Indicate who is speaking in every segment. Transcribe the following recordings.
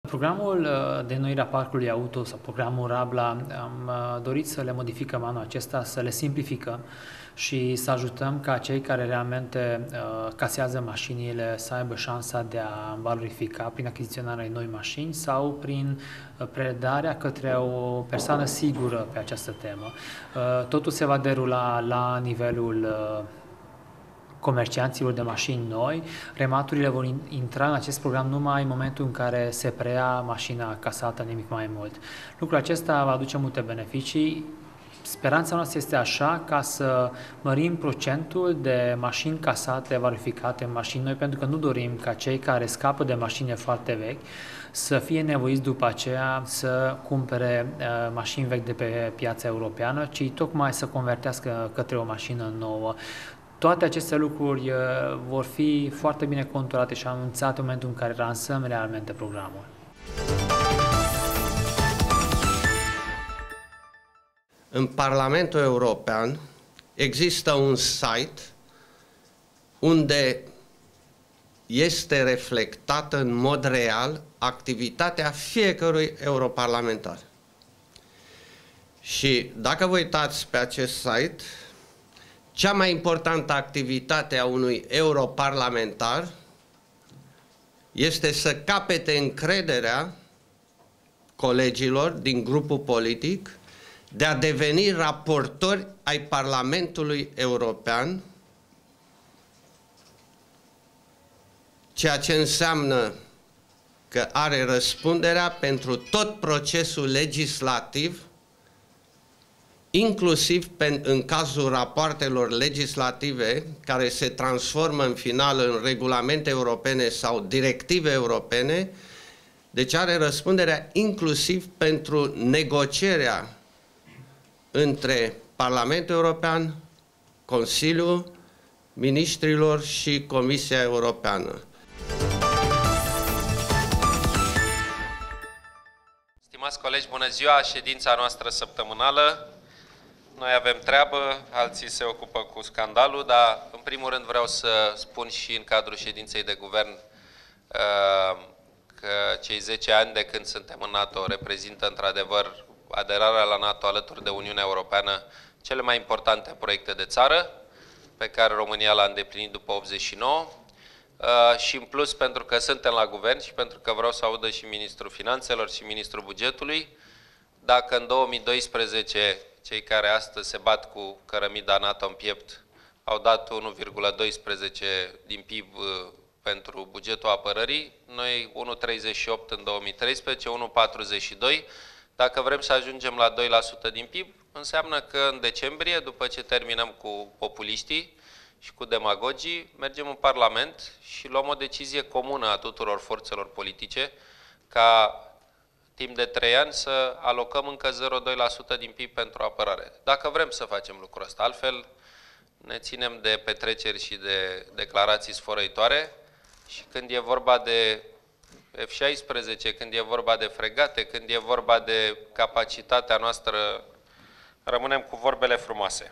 Speaker 1: Programul de înnoire a parcului auto sau programul Rabla am dorit să le modificăm anul acesta, să le simplificăm și să ajutăm ca cei care realmente casează mașinile să aibă șansa de a valorifica prin achiziționarea de noi mașini sau prin predarea către o persoană sigură pe această temă. Totul se va derula la nivelul comercianților de mașini noi. Rematurile vor intra în acest program numai în momentul în care se preia mașina casată, nimic mai mult. Lucrul acesta va aduce multe beneficii. Speranța noastră este așa ca să mărim procentul de mașini casate, valorificate în mașini noi, pentru că nu dorim ca cei care scapă de mașini foarte vechi să fie nevoiți după aceea să cumpere mașini vechi de pe piața europeană, ci tocmai să convertească către o mașină nouă. Toate aceste lucruri vor fi foarte bine conturate și anunțate în momentul în care lansăm realmente programul.
Speaker 2: În Parlamentul European există un site unde este reflectată în mod real activitatea fiecărui europarlamentar. Și dacă vă uitați pe acest site, cea mai importantă activitate a unui europarlamentar este să capete încrederea colegilor din grupul politic de a deveni raportori ai Parlamentului European, ceea ce înseamnă că are răspunderea pentru tot procesul legislativ, inclusiv în cazul rapoartelor legislative care se transformă în final în regulamente europene sau directive europene, deci are răspunderea inclusiv pentru negocierea între Parlamentul European, Consiliul Ministrilor și Comisia Europeană.
Speaker 3: Stimați colegi, bună ziua! Ședința noastră săptămânală. Noi avem treabă, alții se ocupă cu scandalul, dar în primul rând vreau să spun și în cadrul ședinței de guvern că cei 10 ani de când suntem în NATO reprezintă într-adevăr aderarea la NATO alături de Uniunea Europeană cele mai importante proiecte de țară pe care România l-a îndeplinit după 89 și în plus pentru că suntem la guvern și pentru că vreau să audă și Ministrul Finanțelor și Ministrul Bugetului, dacă în 2012 cei care astăzi se bat cu cărămida NATO în piept au dat 1,12 din PIB pentru bugetul apărării, noi 1,38 în 2013, 1,42. Dacă vrem să ajungem la 2% din PIB, înseamnă că în decembrie, după ce terminăm cu populiștii și cu demagogii, mergem în Parlament și luăm o decizie comună a tuturor forțelor politice ca timp de 3 ani să alocăm încă 0,2% din PIB pentru apărare. Dacă vrem să facem lucrul ăsta, altfel ne ținem de petreceri și de declarații sfărăitoare și când e vorba de F-16, când e vorba de fregate, când e vorba de capacitatea noastră, rămânem cu vorbele frumoase.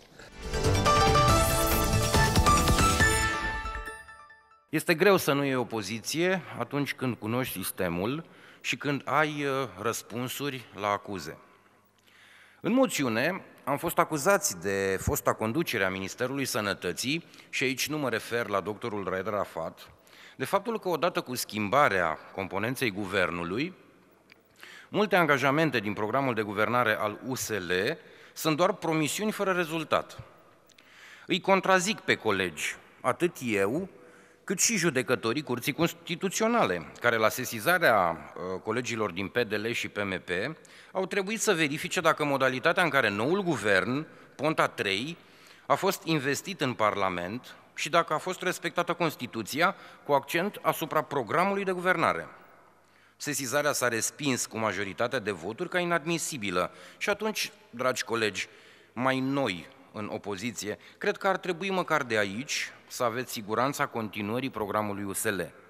Speaker 4: Este greu să nu iei opoziție atunci când cunoști sistemul și când ai răspunsuri la acuze. În moțiune am fost acuzați de fosta conducere a Ministerului Sănătății, și aici nu mă refer la doctorul Raed Rafat, de faptul că odată cu schimbarea componenței guvernului, multe angajamente din programul de guvernare al USL sunt doar promisiuni fără rezultat. Îi contrazic pe colegi, atât eu, cât și judecătorii Curții Constituționale, care la sesizarea colegilor din PDL și PMP au trebuit să verifice dacă modalitatea în care noul guvern, Ponta III, a fost investit în Parlament și dacă a fost respectată Constituția, cu accent asupra programului de guvernare. Sesizarea s-a respins cu majoritatea de voturi ca inadmisibilă și atunci, dragi colegi, mai noi în opoziție, cred că ar trebui măcar de aici să aveți siguranța continuării programului USL.